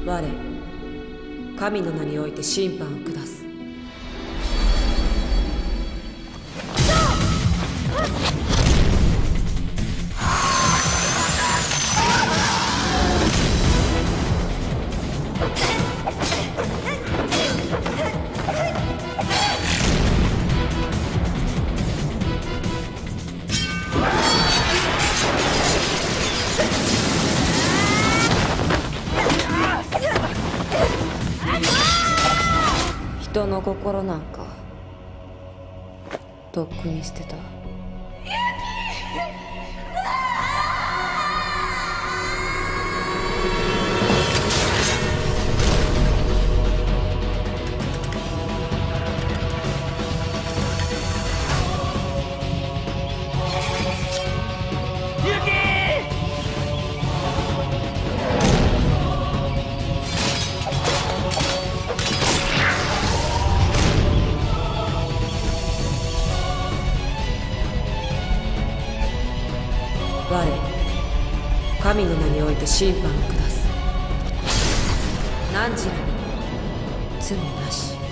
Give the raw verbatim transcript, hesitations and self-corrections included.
我神の名において審判を下す。人の心なんかとっくに捨てた。我神の名において審判を下す。汝らに罪なし。